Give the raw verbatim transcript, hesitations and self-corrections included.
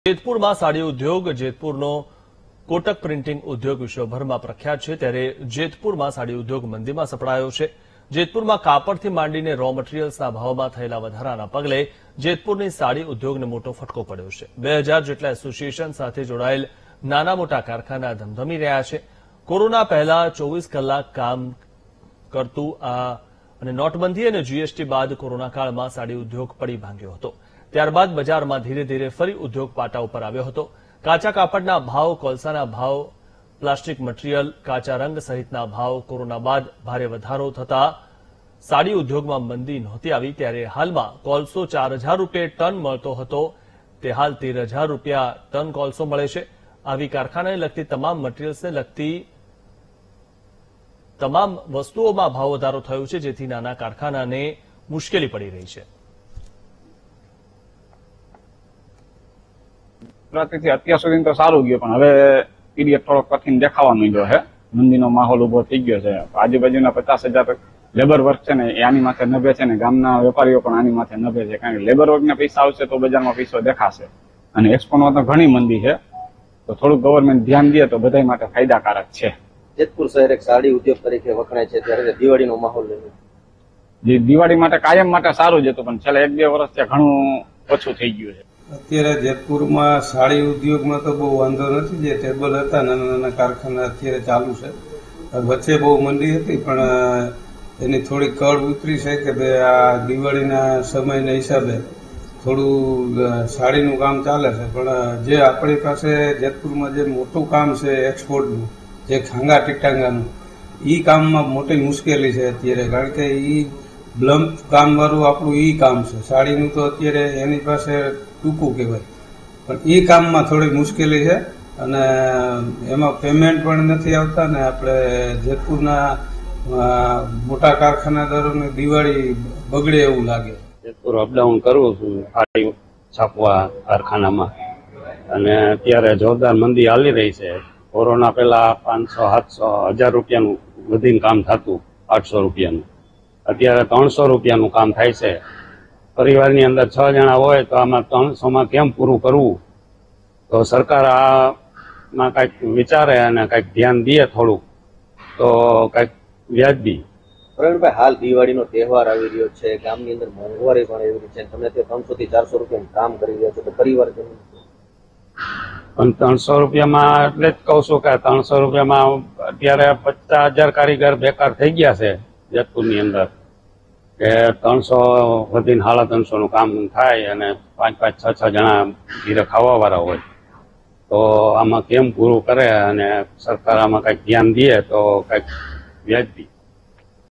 જેતપુરમાં સાડી ઉદ્યોગ જેતપુરનો કોટક પ્રિન્ટિંગ ઉદ્યોગ વિશ્વભરમાં પ્રખ્યાત છે, ત્યારે જેતપુરમાં સાડી ઉદ્યોગ મંદીમાં સપડાયો છે। જેતપુરમાં કાપડથી માંડીને રો મટીરીયલ્સના ભાવમાં થયેલા વધારાના પગલે જેતપુરની સાડી ઉદ્યોગને મોટો ફટકો પડ્યો છે। બે હજાર જેટલા એસોસિએશન સાથે જોડાયેલ નાના મોટા કારખાના ધમધમી રહ્યા છે। કોરોના પહેલા ચોવીસ કલાક કામ કરતું આ અને નોટબંધી અને જીએસટી બાદ કોરોના કાળમાં સાડી ઉદ્યોગ પડી ભાંગ્યો હતો। ત્યારબાદ બજારમાં ધીરે ધીરે ફરી ઉદ્યોગ પાટા ઉપર આવ્યો હતો। કાચા કાપડના ભાવ, કોલસાના ભાવ, પ્લાસ્ટિક મટીરીયલ, કાચા રંગ સહિતના ભાવ કોરોના બાદ ભારે વધારો થતા સાડી ઉદ્યોગમાં મંદી નહોતી આવી, ત્યારે હાલમાં કોલસો ચાર હજાર રૂપિયે ટન મળતો હતો તે હાલ તેર હજાર રૂપિયા ટન કોલસો મળે છે। આવી કારખાનાને લગતી તમામ મટીરીયલ્સને લગતી તમામ વસ્તુઓમાં ભાવ વધારો થયો છે, જેથી નાના કારખાનાને મુશ્કેલી પડી રહી છે। અત્યાર સુધી તો સારું ગયું, પણ હવે પીરિયડ થોડો કઠિન દેખાવા માંડ્યો છે। મંદીનો માહોલ ઉભો થઈ ગયો છે। આજુબાજુના પચાસ હજાર લેબર વર્ક છે ને એ આની માથે નભે છે ને ગામના વેપારીઓ પણ આની માથે નભે છે, કારણ કે લેબર વર્કના પૈસા આવશે તો બજારમાં પૈસો દેખાશે, અને એક્સપોર્ટમાં તો ઘણી મંદી છે, તો થોડુંક ગવર્મેન્ટ ધ્યાન દે તો બધા માટે ફાયદાકારક છે। જેતપુર શહેર એક સાડી ઉદ્યોગ તરીકે વખણાય છે, ત્યારે દિવાળીનો માહોલ જે દિવાળી માટે કાયમ માટે સારું જ હતું, પણ છેલ્લા એક બે વર્ષથી ઘણું ઓછું થઈ ગયું છે। અત્યારે જેતપુરમાં સાડી ઉદ્યોગમાં તો બહુ વાંધો નથી। જે ટેબલ હતા નાના નાના કારખાના અત્યારે ચાલુ છે। વચ્ચે બહુ મંદી હતી, પણ એની થોડી કળ ઉતરી છે કે ભાઈ આ દિવાળીના સમયના હિસાબે થોડું સાડીનું કામ ચાલે છે। પણ જે આપણી પાસે જેતપુરમાં જે મોટું કામ છે એક્સપોર્ટનું, જે ખાંગા ટીટાંગાનું, એ કામમાં મોટી મુશ્કેલી છે અત્યારે, કારણ કે એ બ્લમ્પ કામ વાળું આપણું ઈ કામ છે। સાડીનું તો અત્યારે એની પાસે ટૂંકું કહેવાય, પણ એ કામમાં થોડી મુશ્કેલી છે, અને એમાં પેમેન્ટ પણ નથી આવતા, ને આપણે જેતપુરના મોટા કારખાનાદારોને દિવાળી બગડે એવું લાગે। જેતપુર અપડાઉન કરું છું સાડી છાપવા કારખાનામાં, અને અત્યારે જોરદાર મંદી હાલી રહી છે। કોરોના પહેલા પાંચસો સાતસો હજાર રૂપિયાનું વધીને કામ થતું, આઠસો રૂપિયાનું, અત્યારે ત્રણસો રૂપિયાનું કામ થાય છે। પરિવારની અંદર છ જણા હોય તો આમાં ત્રણસોમાં કેમ પૂરું કરવું? તો સરકાર આમાં કંઈક વિચારે અને કંઈક ધ્યાન દે થોડુંક, તો કંઈક વ્યાજબી। પ્રવીણભાઈ, હાલ દિવાળીનો તહેવાર આવી રહ્યો છે, ગામની અંદર મોંઘવારી પણ એવી છે, તમે તે ત્રણસો થી ચારસો રૂપિયાનું કામ કરી રહ્યા છો, તો પરિવાર પણ ત્રણસો રૂપિયામાં એટલે જ કહું છું કે ત્રણસો રૂપિયામાં અત્યારે પચાસ હજાર કારીગર બેકાર થઈ ગયા છે જેતપુરની અંદર, કે ત્રણસો વધીને સાડા ત્રણસો નું કામ થાય, અને પાંચ પાંચ છ છ જણા ધીરે ખાવા વાળા હોય, તો આમાં કેમ પૂરું કરે? અને સરકાર આમાં કંઈક ધ્યાન દે તો કંઈક વ્યાજબી।